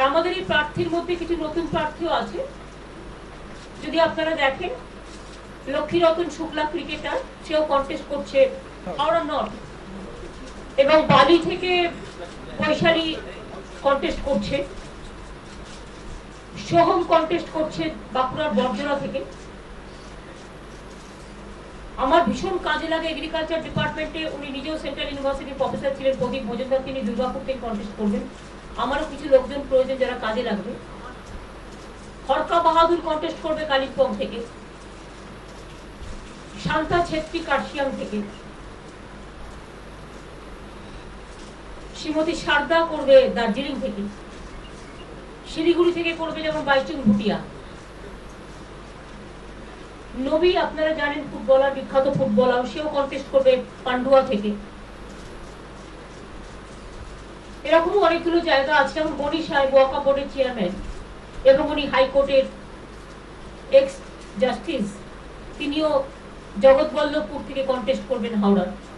আমাদের এই প্রার্থীর মধ্যে কিছু নতুন প্রার্থীও আছে। যদি আপনারা দেখেন, লক্ষ্মীরতন শুক্লা ক্রিকেটার, সেও কন্টেস্ট করছে হাওড়া নর্থ, এবং বালি থেকে বৈশালী কন্টেস্ট করছে, সোহম কন্টেস্ট করছে বাঁকুড়ার বর্জনা থেকে। আমার ভীষণ কাজে লাগে এগ্রিকালচার ডিপার্টমেন্টে, উনি নিজেও সেন্ট্রাল ইউনিভার্সিটির প্রফেসর ছিলেন, প্রদীপ মজুমদার, তিনি দুর্গাপুর থেকে কন্টেস্ট করবেন। আমারও কিছু লোকজন প্রয়োজন যারা কাজে লাগবে। হরকা বাহাদুর কন্টেস্ট করবে কালিম্পং থেকে, শান্তা ছেত্রী কার্শিয়াং থেকে, শ্রীমতী সারদা করবে দার্জিলিং থেকে, শিলিগুড়ি থেকে করবে যেমন বাইচুং ভুটিয়া। নবী আপনারা জানেন ফুটবলার, বিখ্যাত ফুটবলার, সেও কন্টেস্ট করবে পান্ডুয়া থেকে। এরকম অনেকগুলো জায়গা আছে, যেমন গণি সাহেব ওয়াকা বোর্ডের চেয়ারম্যান এবং উনি হাইকোর্টের এক্স জাস্টিস, তিনিও জগৎবল্লভপুর থেকে কন্টেস্ট করবেন হাওড়ার।